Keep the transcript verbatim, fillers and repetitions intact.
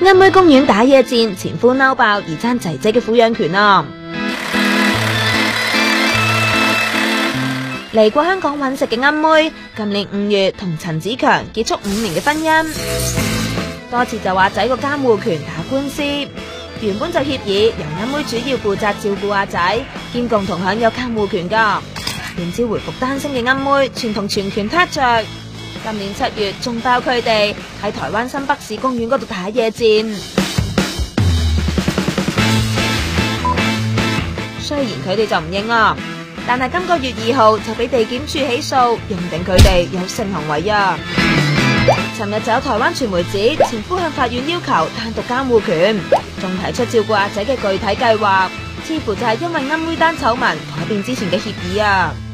喺庵妹公園打野戰，前夫嬲爆而爭仔仔嘅撫養權啊！嚟過香港揾食嘅庵妹，今年五月同陳子強結束五年嘅婚姻，多次就話仔個監護權打官司。原本就協議由庵妹主要負責照顧阿仔，兼共同享有監護權噶。點知回復單身嘅庵妹，全同全權撻着。今年七月仲爆佢哋喺台灣新北市公園嗰度打野戰。雖然佢哋就唔認啦，但係今個月二號就俾地檢署起訴，認定佢哋有性行為啊！尋日就有台灣傳媒指前夫向法院要求單獨監護權，仲提出照顧阿仔嘅具體計劃，似乎就係因為庵妹單醜聞改變之前嘅協議啊！